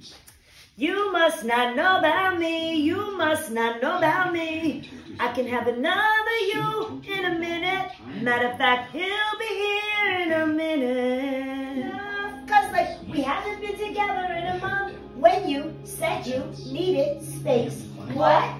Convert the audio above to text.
You must not know about me, you must not know about me. I can have another you in a minute. Matter of fact, he'll be here in a minute. Cause like we haven't been together in a month when you said you needed space. What?